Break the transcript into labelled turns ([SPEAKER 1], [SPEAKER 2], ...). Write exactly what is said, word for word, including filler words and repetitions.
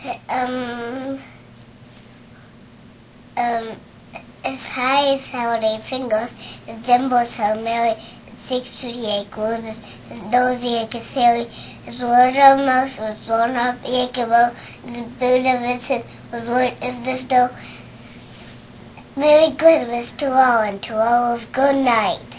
[SPEAKER 1] Um, um, as high as holiday singles, the dimples are merry, six to the eight closes, as nosy and silly, as word of mouse was blown up Yakimo, the Buddha Vincent was word as the snow. Merry Christmas to all, and to all of good night.